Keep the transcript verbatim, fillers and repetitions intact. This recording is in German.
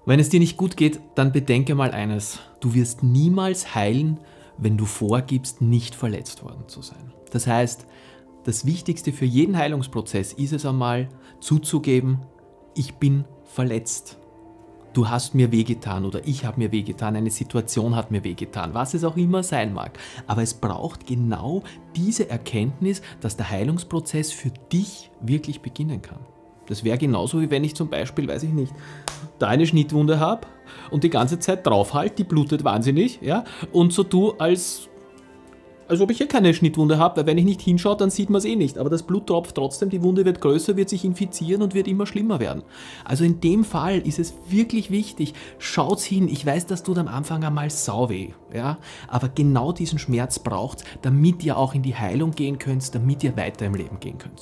Wenn es dir nicht gut geht, dann bedenke mal eines. Du wirst niemals heilen, wenn du vorgibst, nicht verletzt worden zu sein. Das heißt, das Wichtigste für jeden Heilungsprozess ist es einmal zuzugeben, ich bin verletzt. Du hast mir wehgetan oder ich habe mir wehgetan, eine Situation hat mir wehgetan, was es auch immer sein mag. Aber es braucht genau diese Erkenntnis, dass der Heilungsprozess für dich wirklich beginnen kann. Das wäre genauso, wie wenn ich zum Beispiel, weiß ich nicht, da eine Schnittwunde habe und die ganze Zeit draufhalte, die blutet wahnsinnig, ja, und so tue, als, als ob ich hier keine Schnittwunde habe, weil wenn ich nicht hinschaue, dann sieht man es eh nicht. Aber das Blut tropft trotzdem, die Wunde wird größer, wird sich infizieren und wird immer schlimmer werden. Also in dem Fall ist es wirklich wichtig, schaut's hin. Ich weiß, das tut am Anfang einmal sauweh, ja, aber genau diesen Schmerz braucht's, damit ihr auch in die Heilung gehen könnt, damit ihr weiter im Leben gehen könnt.